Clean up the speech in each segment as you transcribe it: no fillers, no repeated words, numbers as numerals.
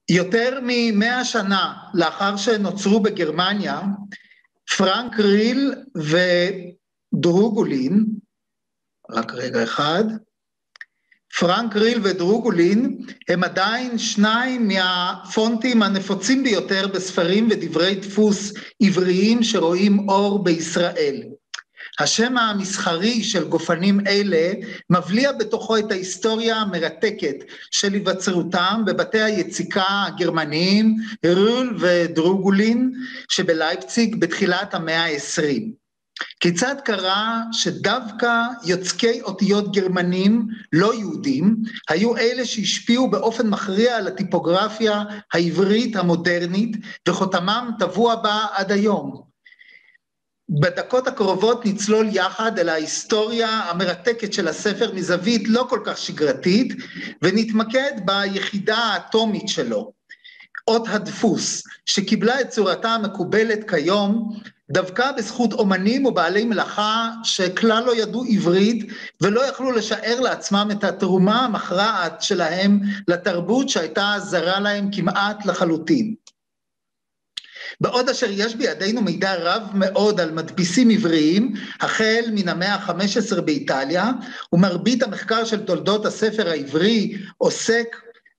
יותר מ-100 שנה לאחר שנוצרו בגרמניה, פרנק ריל ודרוגולין, רק רגע אחד, פרנק ריל ודרוגולין הם עדיין שניים מהפונטים הנפוצים ביותר בספרים ודברי דפוס עבריים שרואים אור בישראל. השם המסחרי של גופנים אלה מבליע בתוכו את ההיסטוריה המרתקת של היווצרותם בבתי היציקה הגרמניים ריל ודרוגולין שבלייפציג בתחילת המאה ה-20. כיצד קרה שדווקא יוצקי אותיות גרמנים לא יהודים היו אלה שהשפיעו באופן מכריע על הטיפוגרפיה העברית המודרנית וחותמם טבוע בה עד היום? בדקות הקרובות נצלול יחד אל ההיסטוריה המרתקת של הספר מזווית לא כל כך שגרתית, ונתמקד ביחידה האטומית שלו, אות הדפוס, שקיבלה את צורתה המקובלת כיום, דווקא בזכות אומנים ובעלי מלאכה שכלל לא ידעו עברית, ולא יכלו לשער לעצמם את התרומה המכרעת שלהם לתרבות שהייתה זרה להם כמעט לחלוטין. בעוד אשר יש בידינו מידע רב מאוד על מדפיסים עבריים, החל מן המאה ה-15 באיטליה, ומרבית המחקר של תולדות הספר העברי עוסק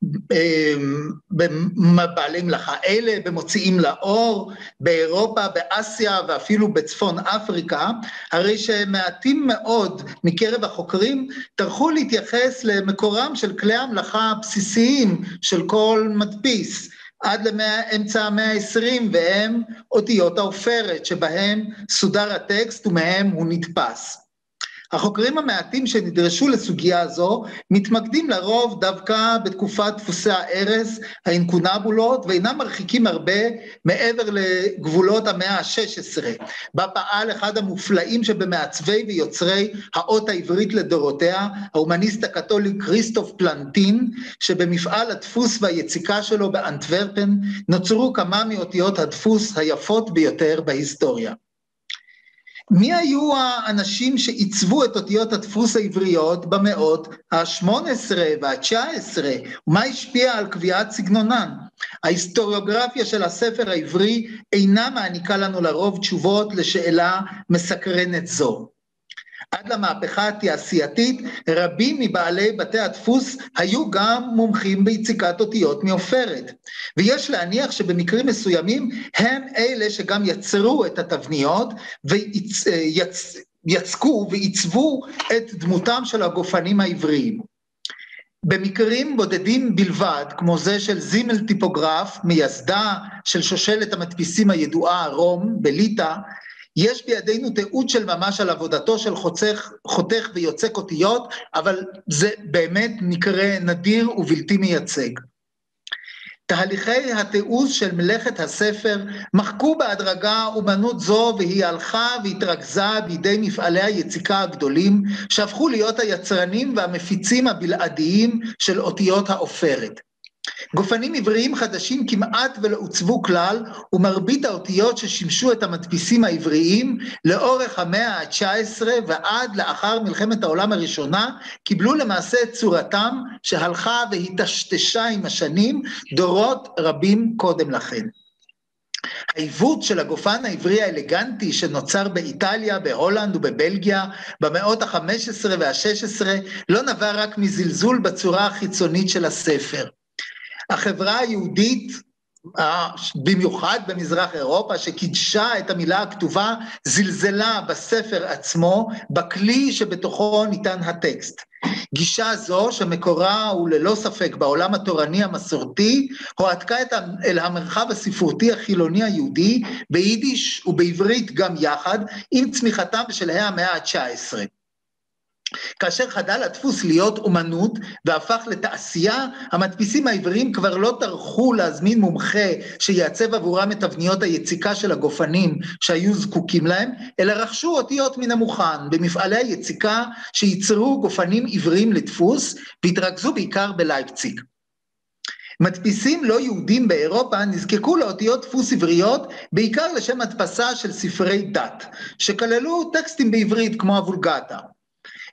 בבעלי מלאכה אלה, במוציאים לאור, באירופה, באסיה ואפילו בצפון אפריקה, הרי שמעטים מאוד מקרב החוקרים טרחו להתייחס למקורם של כלי המלאכה הבסיסיים של כל מדפיס, עד לאמצע המאה ה-20, והם אותיות העופרת, שבהם סודר הטקסט ומהם הוא נתפס. החוקרים המעטים שנדרשו לסוגיה הזו, מתמקדים לרוב דווקא בתקופת דפוסי הארז, האינקונבולות, ואינם מרחיקים הרבה מעבר לגבולות המאה ה-16, בה פעל אחד המופלאים שבמעצבי ויוצרי האות העברית לדורותיה, ההומניסט הקתוליק כריסטוף פלנטין, שבמפעל הדפוס והיציקה שלו באנטוורפן, נוצרו כמה מאותיות הדפוס היפות ביותר בהיסטוריה. מי היו האנשים שעיצבו את אותיות הדפוס העבריות במאות ה-18 וה-19, ומה השפיע על קביעת סגנונן? ההיסטוריוגרפיה של הספר העברי אינה מעניקה לנו לרוב תשובות לשאלה מסקרנת זו. עד למהפכה התעשייתית, רבים מבעלי בתי הדפוס היו גם מומחים ביציקת אותיות מעופרת, ויש להניח שבמקרים מסוימים הם אלה שגם יצרו את התבניות ויצקו ועיצבו את דמותם של הגופנים העבריים. במקרים בודדים בלבד, כמו זה של זימל טיפוגרף, מייסדה של שושלת המדפיסים הידועה רום בליטא, יש בידינו תיעוד של ממש על עבודתו של חותך ויוצק אותיות, אבל זה באמת מקרה נדיר ובלתי מייצג. תהליכי התיעוז של מלאכת הספר מחקו בהדרגה אומנות זו, והיא הלכה והתרכזה בידי מפעלי היציקה הגדולים, שהפכו להיות היצרנים והמפיצים הבלעדיים של אותיות העופרת. גופנים עבריים חדשים כמעט ולא עוצבו כלל, ומרבית האותיות ששימשו את המדפיסים העבריים לאורך המאה ה-19 ועד לאחר מלחמת העולם הראשונה, קיבלו למעשה את צורתם שהלכה והתשתשה עם השנים דורות רבים קודם לכן. העיוות של הגופן העברי האלגנטי שנוצר באיטליה, בהולנד ובבלגיה במאות ה-15 וה-16 לא נבע רק מזלזול בצורה החיצונית של הספר. החברה היהודית, במיוחד במזרח אירופה, שקידשה את המילה הכתובה, זלזלה בספר עצמו, בכלי שבתוכו ניתן הטקסט. גישה זו, שמקורה הוא ללא ספק בעולם התורני המסורתי, הועתקה אל המרחב הספרותי החילוני היהודי, ביידיש ובעברית גם יחד, עם צמיחתם בשלהי המאה ה-19. כאשר חדל הדפוס להיות אומנות והפך לתעשייה, המדפיסים העבריים כבר לא טרחו להזמין מומחה שיעצב עבורם את תבניות היציקה של הגופנים שהיו זקוקים להם, אלא רכשו אותיות מן המוכן במפעלי היציקה שייצרו גופנים עבריים לדפוס, והתרכזו בעיקר בלייפציג. מדפיסים לא יהודים באירופה נזקקו לאותיות דפוס עבריות בעיקר לשם הדפסה של ספרי דת, שכללו טקסטים בעברית כמו הוולגטה.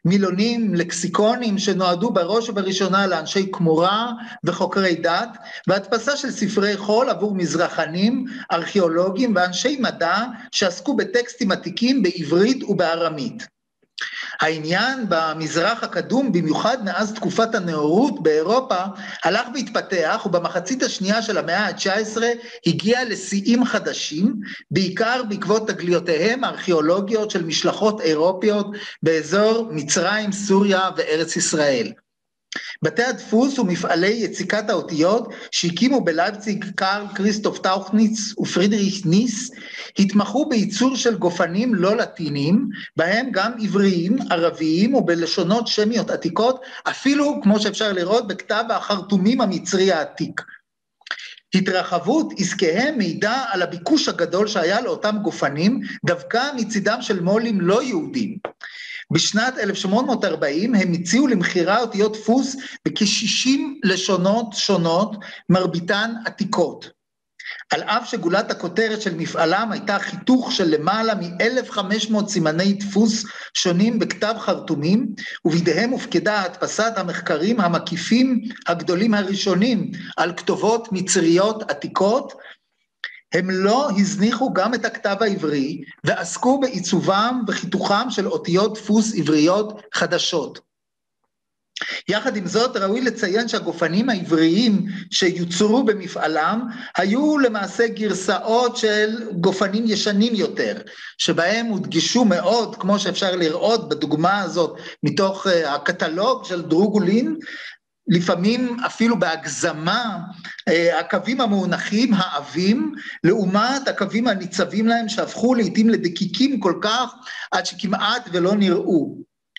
מילונים, לקסיקונים שנועדו בראש ובראשונה לאנשי כמורה וחוקרי דת, והדפסה של ספרי חול עבור מזרחנים, ארכיאולוגים ואנשי מדע שעסקו בטקסטים עתיקים בעברית ובארמית. העניין במזרח הקדום, במיוחד מאז תקופת הנאורות באירופה, הלך והתפתח, ובמחצית השנייה של המאה ה-19 הגיע לשיאים חדשים, בעיקר בעקבות תגליותיהם הארכיאולוגיות של משלחות אירופיות באזור מצרים, סוריה וארץ ישראל. בתי הדפוס ומפעלי יציקת האותיות שהקימו בלייפציג קרל כריסטוף טאוכניץ ופרידריך ניס התמחו בייצור של גופנים לא לטיניים, בהם גם עבריים, ערביים ובלשונות שמיות עתיקות, אפילו כמו שאפשר לראות בכתב החרטומים המצרי העתיק. התרחבות עסקיהם מעידה על הביקוש הגדול שהיה לאותם גופנים, דווקא מצידם של מולים לא יהודים. בשנת 1840 הם הציעו למכירה אותיות דפוס בכ-60 לשונות שונות, מרביתן עתיקות. על אף שגולת הכותרת של מפעלם הייתה חיתוך של למעלה מ-1,500 סימני דפוס שונים בכתב חרטומים, ובידיהם הופקדה הדפסת המחקרים המקיפים הגדולים הראשונים על כתובות מצריות עתיקות, הם לא הזניחו גם את הכתב העברי, ועסקו בעיצובם וחיתוכם של אותיות דפוס עבריות חדשות. יחד עם זאת, ראוי לציין שהגופנים העבריים שיוצרו במפעלם, היו למעשה גרסאות של גופנים ישנים יותר, שבהם הודגשו מאוד, כמו שאפשר לראות בדוגמה הזאת, מתוך הקטלוג של דרוגולין, לפעמים אפילו בהגזמה, הקווים המונחים העבים, לעומת הקווים הניצבים להם שהפכו לעתים לדקיקים כל כך, עד שכמעט ולא נראו.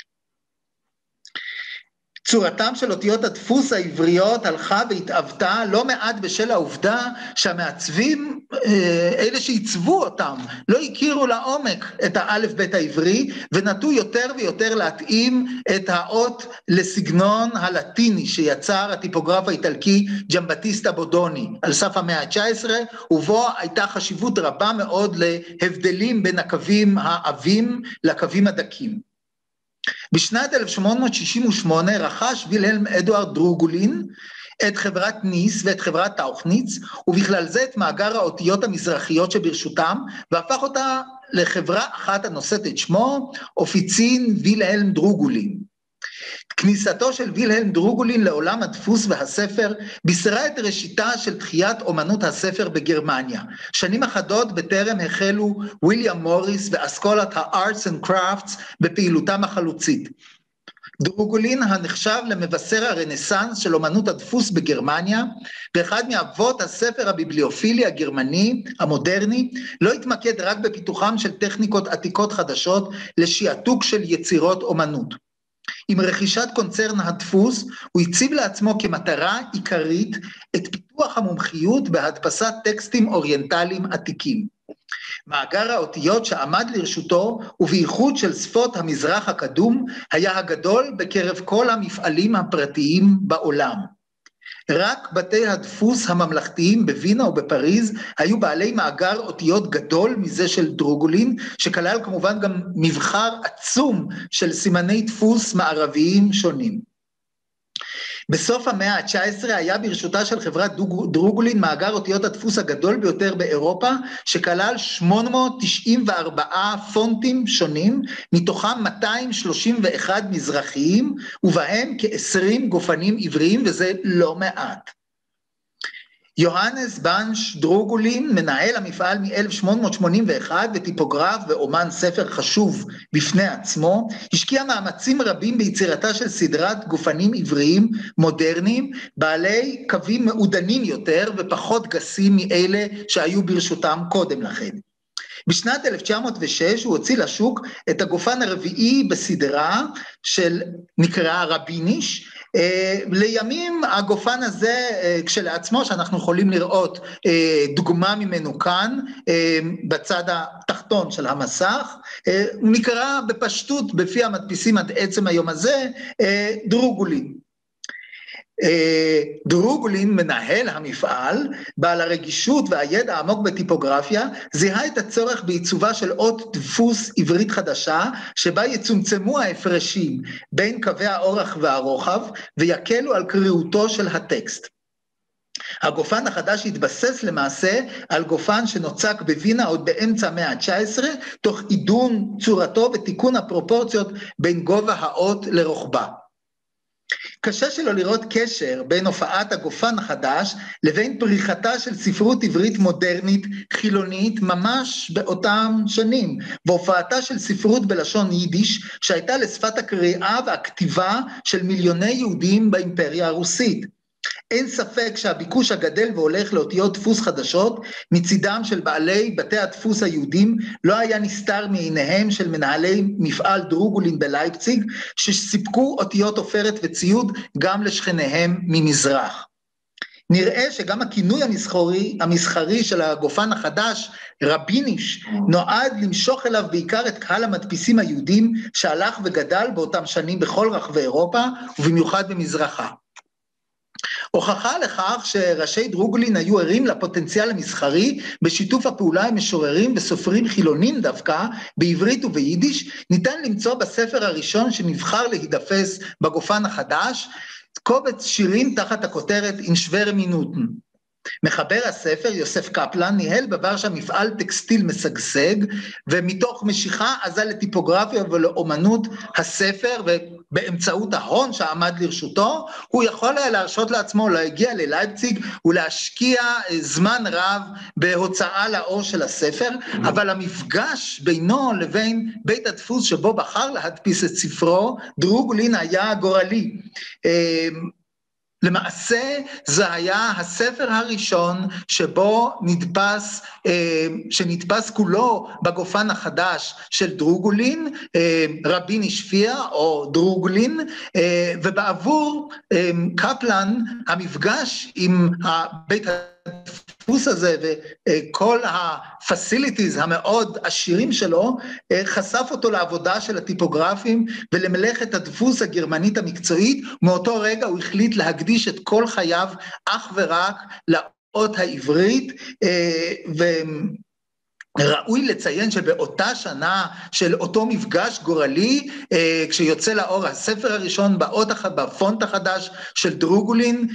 צורתם של אותיות הדפוס העבריות הלכה והתאבתה לא מעט בשל העובדה שהמעצבים, אלה שעיצבו אותם, לא הכירו לעומק את האלף בית העברי, ונטו יותר ויותר להתאים את האות לסגנון הלטיני שיצר הטיפוגרף האיטלקי ג'מבטיסטה בודוני על סף המאה ה-19, ובו הייתה חשיבות רבה מאוד להבדלים בין הקווים העבים לקווים הדקים. בשנת 1868 רכש וילהלם אדוארד דרוגולין את חברת ניס ואת חברת טאוכניץ, ובכלל זה את מאגר האותיות המזרחיות שברשותם, והפך אותה לחברה אחת הנושאת את שמו, אופיצין וילהלם דרוגולין. כניסתו של וילהלם דרוגולין לעולם הדפוס והספר בישרה את ראשיתה של תחיית אומנות הספר בגרמניה. שנים אחדות בטרם החלו ויליאם מוריס ואסכולת ה-Arts and Crafts בפעילותם החלוצית. דרוגולין הנחשב למבשר הרנסנס של אומנות הדפוס בגרמניה, ואחד מאבות הספר הביבליופילי הגרמני המודרני, לא התמקד רק בפיתוחם של טכניקות עתיקות חדשות לשיעתוק של יצירות אומנות. עם רכישת קונצרן הדפוס, הוא הציב לעצמו כמטרה עיקרית את פיתוח המומחיות בהדפסת טקסטים אוריינטליים עתיקים. מאגר האותיות שעמד לרשותו, ובייחוד של שפות המזרח הקדום, היה הגדול בקרב כל המפעלים הפרטיים בעולם. רק בתי הדפוס הממלכתיים בווינה ובפריז היו בעלי מאגר אותיות גדול מזה של דרוגולין, שכלל כמובן גם מבחר עצום של סימני דפוס מערביים שונים. בסוף המאה ה-19 היה ברשותה של חברת דרוגולין מאגר אותיות הדפוס הגדול ביותר באירופה, שכלל 894 פונטים שונים, מתוכם 231 מזרחיים, ובהם כ-20 גופנים עבריים, וזה לא מעט. יוהנס בנש דרוגולין, מנהל המפעל מ-1881 וטיפוגרף ואומן ספר חשוב בפני עצמו, השקיע מאמצים רבים ביצירתה של סדרת גופנים עבריים מודרניים, בעלי קווים מעודנים יותר ופחות גסים מאלה שהיו ברשותם קודם לכן. בשנת 1906 הוא הוציא לשוק את הגופן הרביעי בסדרה של נקרא רביניש, לימים הגופן הזה כשלעצמו, שאנחנו יכולים לראות דוגמה ממנו כאן בצד התחתון של המסך, הוא נקרא בפשטות בפי המדפיסים עד עצם היום הזה דרוגולין. דרוגלין, מנהל המפעל, בעל הרגישות והידע העמוק בטיפוגרפיה, זיהה את הצורך בעיצובה של אות דפוס עברית חדשה, שבה יצומצמו ההפרשים בין קווי האורך והרוחב, ויקלו על קריאותו של הטקסט. הגופן החדש התבסס למעשה על גופן שנוצק בווינה עוד באמצע המאה ה-19, תוך עידון צורתו ותיקון הפרופורציות בין גובה האות לרוחבה. קשה שלא לראות קשר בין הופעת הגופן החדש לבין פריחתה של ספרות עברית מודרנית חילונית ממש באותם שנים, והופעתה של ספרות בלשון יידיש שהייתה לשפת הקריאה והכתיבה של מיליוני יהודים באימפריה הרוסית. אין ספק שהביקוש הגדל והולך לאותיות דפוס חדשות מצידם של בעלי בתי הדפוס היהודים לא היה נסתר מעיניהם של מנהלי מפעל דרוגלין בלייפציג, שסיפקו אותיות עופרת וציוד גם לשכניהם ממזרח. נראה שגם הכינוי המסחרי של הגופן החדש, רביניש, נועד למשוך אליו בעיקר את קהל המדפיסים היהודים שהלך וגדל באותם שנים בכל רחבי אירופה ובמיוחד במזרחה. הוכחה לכך שראשי דרוגלין היו ערים לפוטנציאל המסחרי בשיתוף הפעולה עם משוררים וסופרים חילונים דווקא בעברית וביידיש, ניתן למצוא בספר הראשון שנבחר להידפס בגופן החדש, קובץ שירים תחת הכותרת אין שוורה מינוטן. מחבר הספר יוסף קפלן ניהל בוורשה מפעל טקסטיל משגשג, ומתוך משיכה עזה לטיפוגרפיה ולאומנות הספר, ובאמצעות ההון שעמד לרשותו, הוא יכול היה להרשות לעצמו להגיע ללייפציג ולהשקיע זמן רב בהוצאה לאור של הספר, אבל המפגש בינו לבין בית הדפוס שבו בחר להדפיס את ספרו, דרוגלין, היה גורלי. למעשה זה היה הספר הראשון שבו שנתפס כולו בגופן החדש של דרוגלין, רביניש פיה או דרוגלין, ובעבור קפלן המפגש עם בית הדפוס הזה וכל הפסיליטיז המאוד עשירים שלו, חשף אותו לעבודה של הטיפוגרפים ולמלאכת הדפוס הגרמנית המקצועית. מאותו רגע הוא החליט להקדיש את כל חייו אך ורק לאות העברית, ראוי לציין שבאותה שנה של אותו מפגש גורלי, כשיוצא לאור הספר הראשון בפונט החדש של דרוגלין,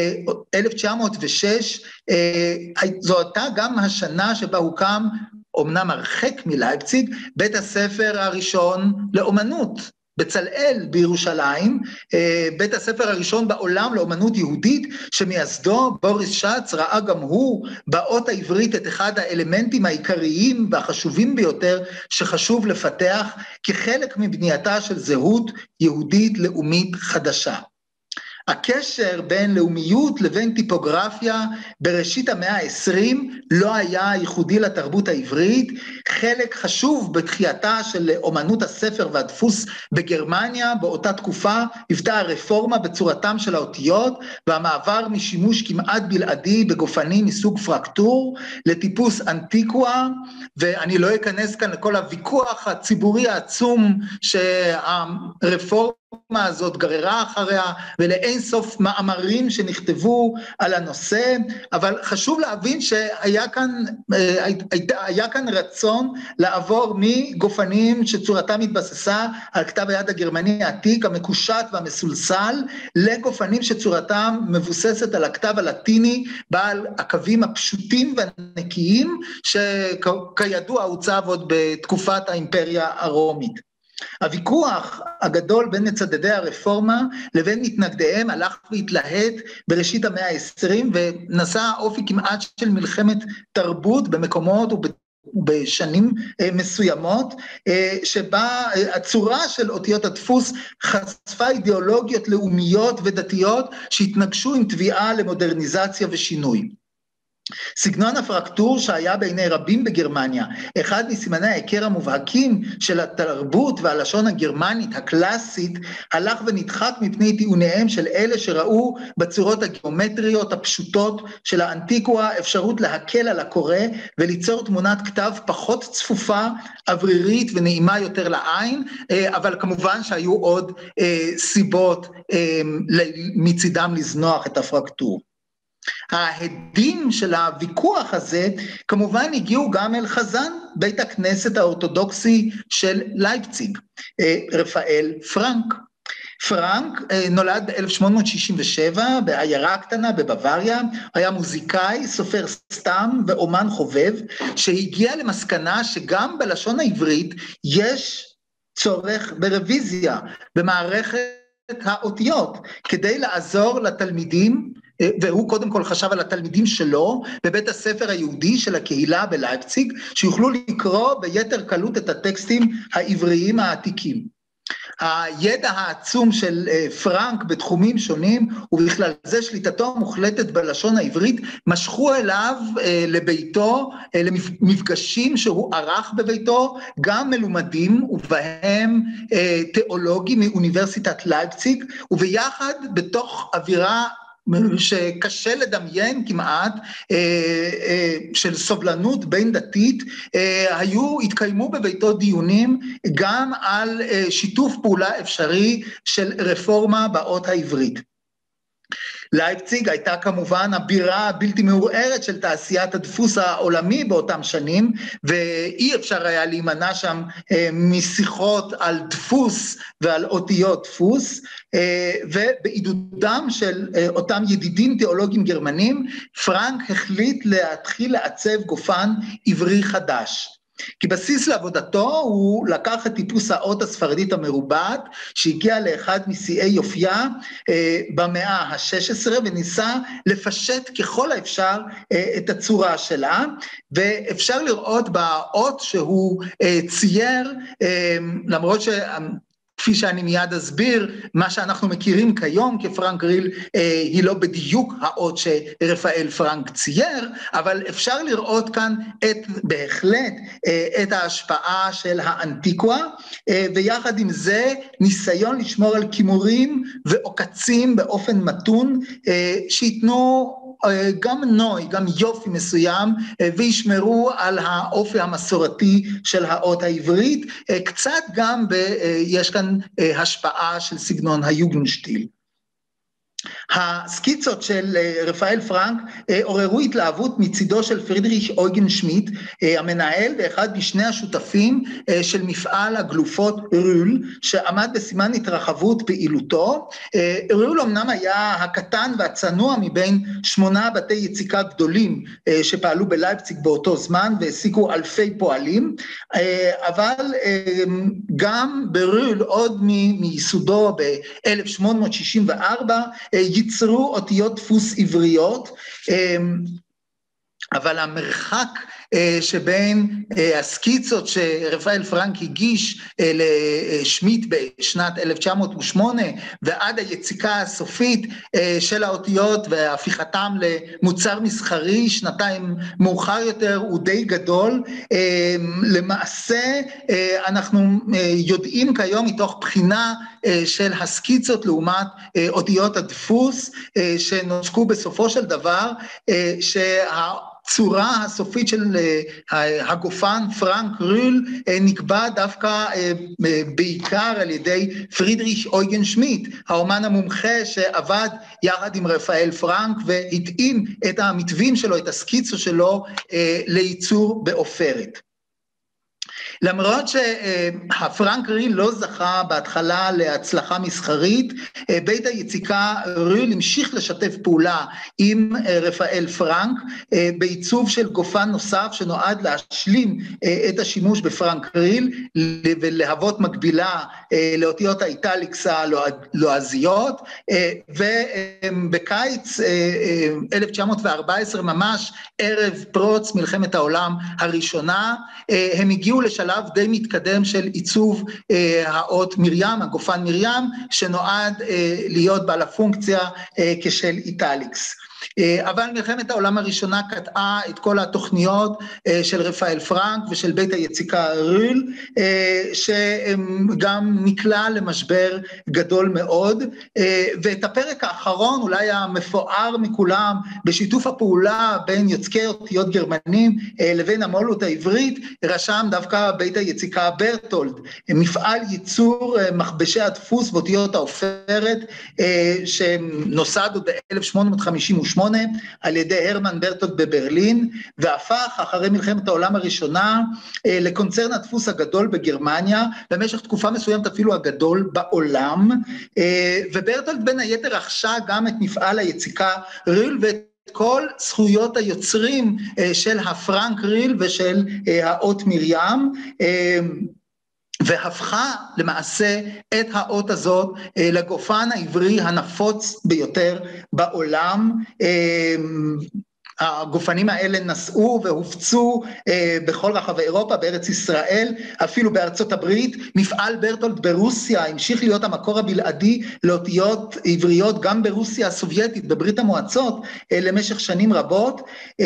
1906, זו הייתה גם השנה שבה הוקם, אמנם הרחק מלייפציג, בית הספר הראשון לאומנות, בצלאל בירושלים, בית הספר הראשון בעולם לאומנות יהודית, שמייסדו בוריס שץ ראה גם הוא באות העברית את אחד האלמנטים העיקריים והחשובים ביותר שחשוב לפתח כחלק מבנייתה של זהות יהודית לאומית חדשה. הקשר בין לאומיות לבין טיפוגרפיה בראשית המאה ה-20 לא היה ייחודי לתרבות העברית, חלק חשוב בתחייתה של אומנות הספר והדפוס בגרמניה באותה תקופה היוותה הרפורמה בצורתם של האותיות והמעבר משימוש כמעט בלעדי בגופנים מסוג פרקטור לטיפוס אנטיקואה, ואני לא אכנס כאן לכל הוויכוח הציבורי העצום שהרפורמה הזאת גררה אחריה ולאין סוף מאמרים שנכתבו על הנושא, אבל חשוב להבין שהיה כאן רצון לעבור מגופנים שצורתם התבססה על כתב היד הגרמני העתיק המקושט והמסולסל, לגופנים שצורתם מבוססת על הכתב הלטיני בעל הקווים הפשוטים והנקיים שכידוע הוצב עוד בתקופת האימפריה הרומית. הוויכוח הגדול בין מצדדי הרפורמה לבין מתנגדיהם הלך והתלהט בראשית המאה ה-20 ונשא אופי כמעט של מלחמת תרבות במקומות ובשנים מסוימות, שבה הצורה של אותיות הדפוס חשפה אידיאולוגיות לאומיות ודתיות שהתנגשו עם תביעה למודרניזציה ושינוי. סגנון הפרקטור שהיה בעיני רבים בגרמניה, אחד מסימני ההיכר המובהקים של התרבות והלשון הגרמנית הקלאסית, הלך ונדחק מפני טיעוניהם של אלה שראו בצורות הגיאומטריות הפשוטות של האנטיקואה אפשרות להקל על הקורא וליצור תמונת כתב פחות צפופה, אוורירית ונעימה יותר לעין, אבל כמובן שהיו עוד סיבות מצידם לזנוח את הפרקטור. ההדים של הוויכוח הזה כמובן הגיעו גם אל חזן בית הכנסת האורתודוקסי של לייפציג, רפאל פרנק. פרנק נולד ב-1867 בעיירה קטנה בבוואריה, היה מוזיקאי, סופר סתם ואומן חובב, שהגיע למסקנה שגם בלשון העברית יש צורך ברוויזיה, במערכת האותיות, כדי לעזור לתלמידים, והוא קודם כל חשב על התלמידים שלו בבית הספר היהודי של הקהילה בלייפציג, שיוכלו לקרוא ביתר קלות את הטקסטים העבריים העתיקים. הידע העצום של פרנק בתחומים שונים, ובכלל זה שליטתו המוחלטת בלשון העברית, משכו אליו לביתו, למפגשים שהוא ערך בביתו, גם מלומדים ובהם תיאולוגים מאוניברסיטת לייפציג, וביחד בתוך אווירה שקשה לדמיין כמעט, של סובלנות בין דתית, התקיימו בביתו דיונים גם על שיתוף פעולה אפשרי של רפורמה באות העברית. לייפציג הייתה כמובן הבירה הבלתי מעורערת של תעשיית הדפוס העולמי באותם שנים, ואי אפשר היה להימנע שם משיחות על דפוס ועל אותיות דפוס, ובעידודם של אותם ידידים תיאולוגים גרמנים, פרנק החליט להתחיל לעצב גופן עברי חדש. כבסיס לעבודתו הוא לקח את טיפוס האות הספרדית המרובעת, שהגיע לאחד משיאי יופייה במאה ה-16, וניסה לפשט ככל האפשר את הצורה שלה, ואפשר לראות באות שהוא צייר, למרות כפי שאני מיד אסביר, מה שאנחנו מכירים כיום כפרנק ריל, היא לא בדיוק האות שרפאל פרנק צייר, אבל אפשר לראות כאן בהחלט את ההשפעה של האנטיקואה, ויחד עם זה ניסיון לשמור על כימורים ועוקצים באופן מתון, שיתנו גם נוי, גם יופי מסוים, וישמרו על האופי המסורתי של האות העברית, קצת גם יש כאן השפעה של סגנון היוגנשטיל. הסקיצות של רפאל פרנק עוררו התלהבות מצידו של פרידריך אויגן שמיט, המנהל ואחד משני השותפים של מפעל הגלופות רול, שעמד בסימן התרחבות פעילותו. רול אמנם היה הקטן והצנוע מבין 8 בתי יציקה גדולים שפעלו בלייפציג באותו זמן והעסיקו אלפי פועלים, אבל גם ברול עוד מייסודו ב-1864 ייצרו אותיות דפוס עבריות, אבל המרחק שבין הסקיצות שרפאל פרנק הגיש לשמיט בשנת 1908 ועד היציקה הסופית של האותיות והפיכתם למוצר מסחרי שנתיים מאוחר יותר הוא די גדול. למעשה אנחנו יודעים כיום מתוך בחינה של הסקיצות לעומת אותיות הדפוס שנושקו בסופו של דבר, הצורה הסופית של הגופן פרנק ריל נקבע דווקא בעיקר על ידי פרידריך אויגן שמיט, האומן המומחה שעבד יחד עם רפאל פרנק והתאים את המתווים שלו, את הסקיצו שלו לייצור באופרת. למרות שהפרנק ריל לא זכה בהתחלה להצלחה מסחרית, בית היציקה ריל המשיך לשתף פעולה עם רפאל פרנק בעיצוב של גופן נוסף שנועד להשלים את השימוש בפרנק ריל ולהוות מקבילה לאותיות האיטליקס הלועזיות, ובקיץ 1914 ממש ערב פרוץ מלחמת העולם הראשונה הם הגיעו לשלב די מתקדם של עיצוב האות מרים, הגופן מרים, שנועד להיות בעל הפונקציה כשל איטליקס. אבל מלחמת העולם הראשונה קטעה את כל התוכניות של רפאל פרנק ושל בית היציקה ריל, שגם נקלע למשבר גדול מאוד, ואת הפרק האחרון, אולי המפואר מכולם, בשיתוף הפעולה בין יוצקי אותיות גרמנים לבין המו"לות העברית, רשם דווקא בית היציקה ברטולד, מפעל ייצור מכבשי הדפוס ואותיות העופרת, שנוסד עוד ב-1858 על ידי הרמן ברטולד בברלין, והפך אחרי מלחמת העולם הראשונה לקונצרן הדפוס הגדול בגרמניה, במשך תקופה מסוימת אפילו הגדול בעולם, וברטולד בין היתר רכשה גם את מפעל היציקה ריל ואת כל זכויות היוצרים של הפרנק ריל ושל האות מרים, והפכה למעשה את האות הזאת לגופן העברי הנפוץ ביותר בעולם. הגופנים האלה נסעו והופצו בכל רחבי אירופה, בארץ ישראל, אפילו בארצות הברית. מפעל ברטולד ברוסיה המשיך להיות המקור הבלעדי לאותיות עבריות, גם ברוסיה הסובייטית, בברית המועצות, למשך שנים רבות,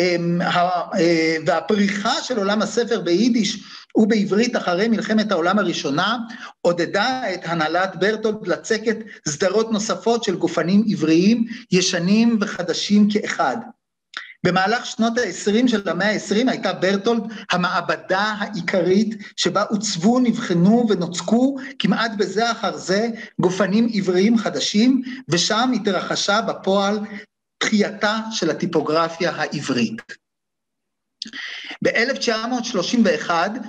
והפריחה של עולם הספר ביידיש ובעברית אחרי מלחמת העולם הראשונה, עודדה את הנהלת ברטולד לצקת סדרות נוספות של גופנים עבריים, ישנים וחדשים כאחד. במהלך שנות ה-20 של המאה ה-20 הייתה ברטולד המעבדה העיקרית שבה עוצבו, נבחנו ונוצקו כמעט בזה אחר זה גופנים עבריים חדשים, ושם התרחשה בפועל תחייתה של הטיפוגרפיה העברית. ב-1931,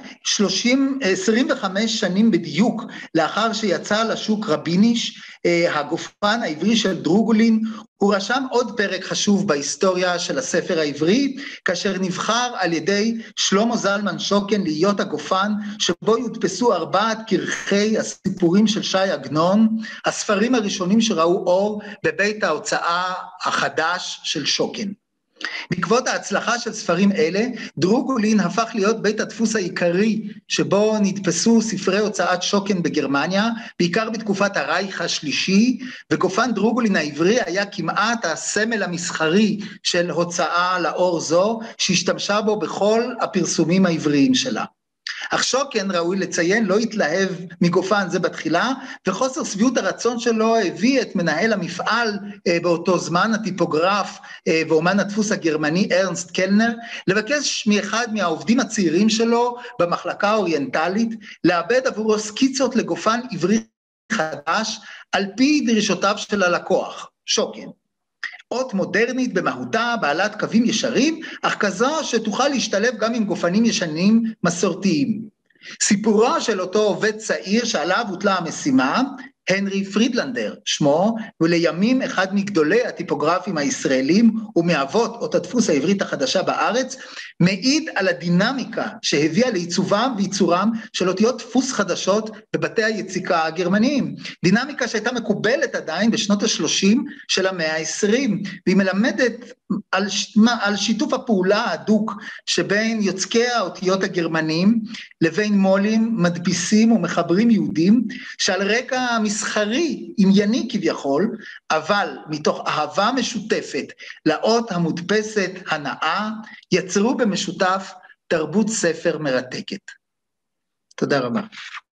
25 שנים בדיוק לאחר שיצא לשוק רביניש, הגופן העברי של דרוגולין, הוא רשם עוד פרק חשוב בהיסטוריה של הספר העברי, כאשר נבחר על ידי שלמה זלמן שוקן להיות הגופן שבו יודפסו 4 כרכי הסיפורים של שי עגנון, הספרים הראשונים שראו אור בבית ההוצאה החדש של שוקן. בעקבות ההצלחה של ספרים אלה, דרוגולין הפך להיות בית הדפוס העיקרי שבו נדפסו ספרי הוצאת שוקן בגרמניה, בעיקר בתקופת הרייך השלישי, וגופן דרוגולין העברי היה כמעט הסמל המסחרי של הוצאה לאור זו, שהשתמשה בו בכל הפרסומים העבריים שלה. אך שוקן, ראוי לציין, לא התלהב מגופן זה בתחילה, וחוסר שביעות הרצון שלו הביא את מנהל המפעל באותו זמן, הטיפוגרף ואומן הדפוס הגרמני ארנסט קלנר, לבקש מאחד מהעובדים הצעירים שלו במחלקה האוריינטלית, לאבד עבורו סקיצות לגופן עברי חדש, על פי דרישותיו של הלקוח, שוקן. אות מודרנית במהותה, בעלת קווים ישרים, אך כזו שתוכל להשתלב גם עם גופנים ישנים מסורתיים. סיפורו של אותו עובד צעיר שעליו הוטלה המשימה, הנרי פרידלנדר שמו, ולימים אחד מגדולי הטיפוגרפים הישראלים ומאבות אות הדפוס העברית החדשה בארץ, מעיד על הדינמיקה שהביאה לעיצובם וייצורם של אותיות דפוס חדשות בבתי היציקה הגרמניים. דינמיקה שהייתה מקובלת עדיין בשנות ה-30 של המאה ה-20, והיא מלמדת על שיתוף הפעולה ההדוק שבין יוצקי האותיות הגרמנים לבין מו"לים, מדפיסים ומחברים יהודים, שעל רקע מסחרי, ענייני כביכול, אבל מתוך אהבה משותפת לאות המודפסת הנאה, יצרו במשותף תרבות ספר מרתקת. תודה רבה.